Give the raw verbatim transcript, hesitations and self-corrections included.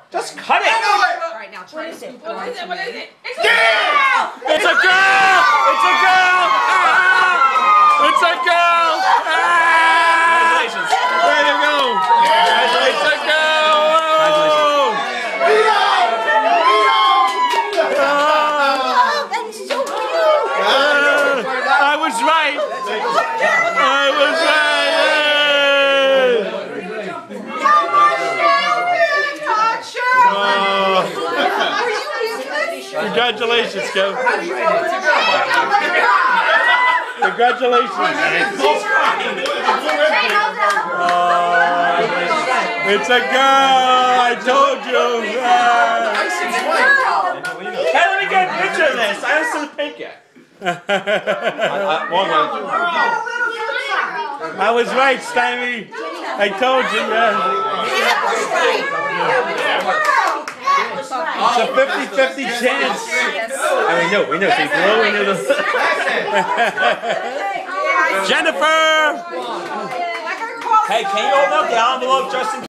Just cut it! All right, now try to scoop it. What is it? What is it? It's a girl! It's a girl! It's a girl! Ah! It's a girl! Ah! Congratulations! There you go! It's a girl! I was right! I was right! Congratulations, Kev. Congratulations. Uh, it's a girl. I told you. Uh, hey, let me get a picture of this. I haven't seen the pink yet. I, I, I was right, Stymie. I told you. Yeah. It's a fifty fifty chance. I mean, no, we know. They blow into the... Jennifer! Hey, can you open up the envelope just in